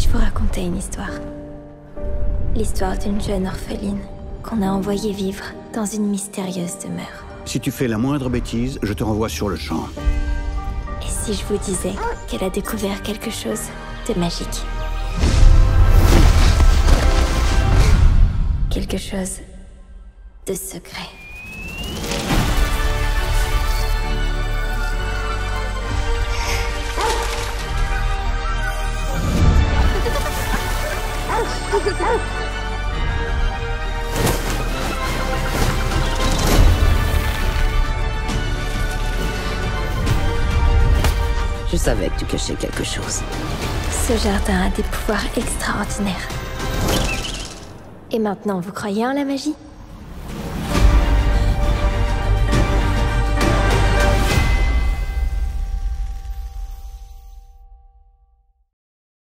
vous raconter une histoire. L'histoire d'une jeune orpheline qu'on a envoyée vivre dans une mystérieuse demeure. Si tu fais la moindre bêtise, je te renvoie sur le champ. Et si je vous disais qu'elle a découvert quelque chose de magique? Quelque chose de secret. Je savais que tu cachais quelque chose. Ce jardin a des pouvoirs extraordinaires. Et maintenant, vous croyez en la magie?